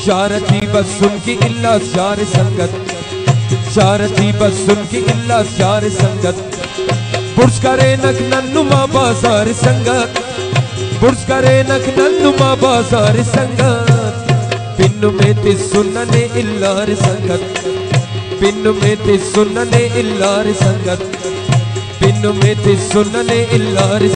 शारदी बस उनकी इल्ला जार संगत, शारदी बस उनकी इल्ला जार संगत। बुर्ज करे नक नन्नुमा बाजार संगत, बुर्ज करे नक नन्नुमा बाजार संगत। पिन्नु में ते सुनने इल्लार संगत, पिन्नु में ते सुनने इल्लार संगत, पिन्नु में ते सुनने इल्लार